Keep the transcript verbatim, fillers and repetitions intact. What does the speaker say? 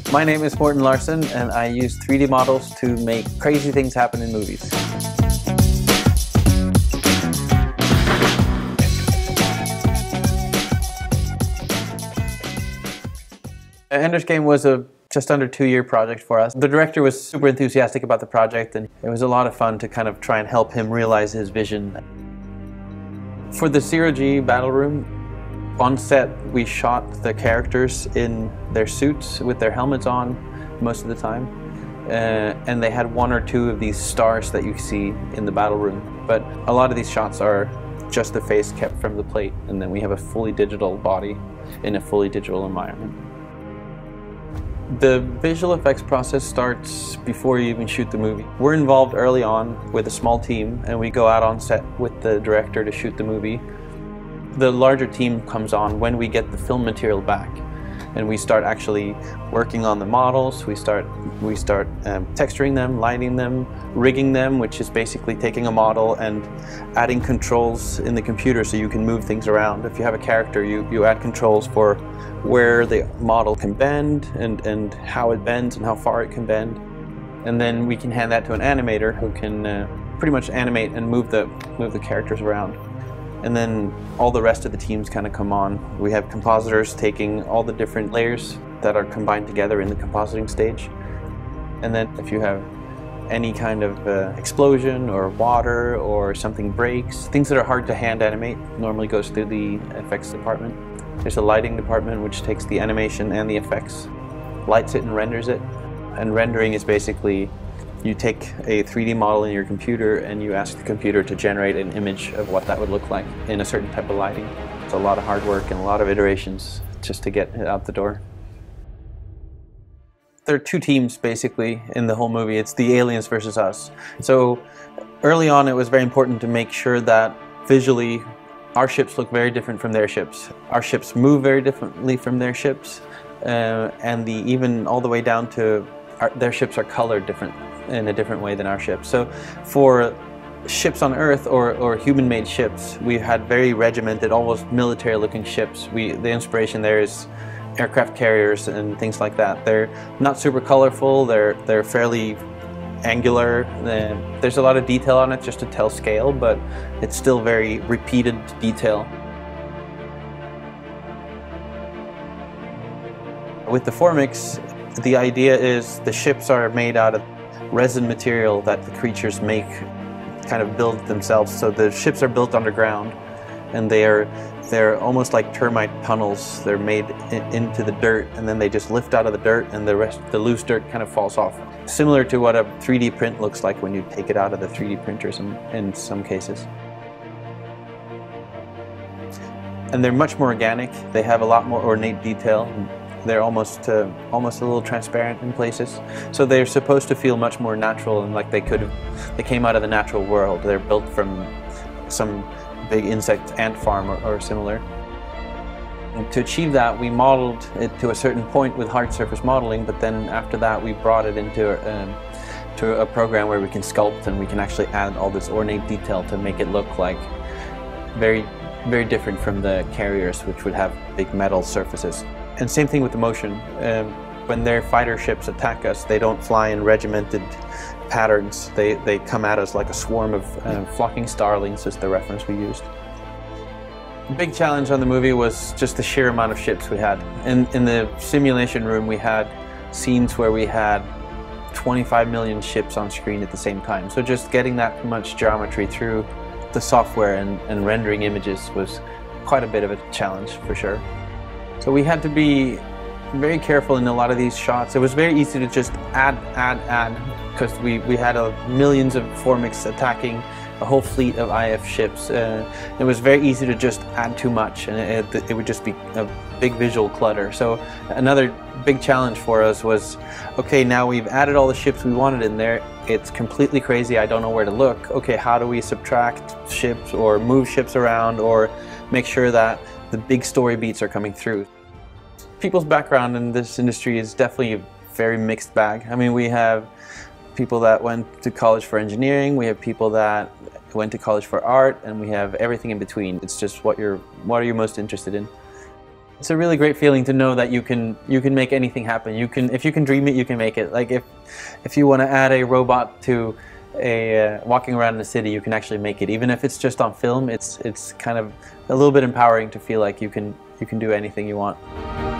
My name is Mårten Larsson, and I use three D models to make crazy things happen in movies. Ender's Game was a just under two-year project for us. The director was super enthusiastic about the project, and it was a lot of fun to kind of try and help him realize his vision. For the zero G battle room, on set we shot the characters in their suits with their helmets on most of the time. Uh, and they had one or two of these stars that you see in the battle room. But a lot of these shots are just the face kept from the plate, and then we have a fully digital body in a fully digital environment. The visual effects process starts before you even shoot the movie. We're involved early on with a small team, and we go out on set with the director to shoot the movie. The larger team comes on when we get the film material back, and we start actually working on the models. We start, we start um, texturing them, lighting them, rigging them, which is basically taking a model and adding controls in the computer so you can move things around. If you have a character, you, you add controls for where the model can bend and, and how it bends and how far it can bend. And then we can hand that to an animator who can uh, pretty much animate and move the, move the characters around. And then all the rest of the teams kind of come on. We have compositors taking all the different layers that are combined together in the compositing stage. And then if you have any kind of uh, explosion or water or something breaks, things that are hard to hand animate normally goes through the effects department. There's a lighting department which takes the animation and the effects, lights it and renders it. And rendering is basically you take a three D model in your computer and you ask the computer to generate an image of what that would look like in a certain type of lighting. It's a lot of hard work and a lot of iterations just to get it out the door. There are two teams basically in the whole movie. It's the aliens versus us. So early on it was very important to make sure that visually our ships look very different from their ships. Our ships move very differently from their ships, uh, and the, even all the way down to our, their ships are colored different in a different way than our ships. So for ships on Earth or, or human-made ships, we had very regimented, almost military-looking ships. We, the inspiration there is aircraft carriers and things like that. They're not super colorful, they're, they're fairly angular. There's a lot of detail on it just to tell scale, but it's still very repeated detail. With the Formix, the idea is the ships are made out of resin material that the creatures make, kind of build themselves. So the ships are built underground, and they are they're almost like termite tunnels. They're made in, into the dirt, and then they just lift out of the dirt, and the rest, the loose dirt, kind of falls off. Similar to what a three D print looks like when you take it out of the three D printers in, in some cases. And they're much more organic. They have a lot more ornate detail. They're almost uh, almost a little transparent in places. So they're supposed to feel much more natural and like they could have, they came out of the natural world. They're built from some big insect ant farm or, or similar. And to achieve that, we modeled it to a certain point with hard surface modeling, but then after that we brought it into um, to a program where we can sculpt and we can actually add all this ornate detail to make it look like very, very different from the carriers, which would have big metal surfaces. And same thing with the motion. Um, when their fighter ships attack us, they don't fly in regimented patterns. They, they come at us like a swarm of uh, flocking starlings is the reference we used. The big challenge on the movie was just the sheer amount of ships we had. In, in the simulation room we had scenes where we had twenty-five million ships on screen at the same time. So just getting that much geometry through the software and, and rendering images was quite a bit of a challenge for sure. So we had to be very careful in a lot of these shots. It was very easy to just add, add, add, because we, we had a, millions of Formix attacking a whole fleet of I F ships. Uh, it was very easy to just add too much, and it, it would just be a big visual clutter. So another big challenge for us was, okay, now we've added all the ships we wanted in there. It's completely crazy. I don't know where to look. Okay, how do we subtract ships or move ships around or make sure that the big story beats are coming through? People's background in this industry is definitely a very mixed bag. I mean, we have people that went to college for engineering, we have people that went to college for art, and we have everything in between. It's just what you're, what are you most interested in? It's a really great feeling to know that you can you can make anything happen. You can if you can dream it, you can make it. Like if if you want to add a robot to a uh, walking around in the city, you can actually make it. Even if it's just on film, it's it's kind of a little bit empowering to feel like you can you can do anything you want.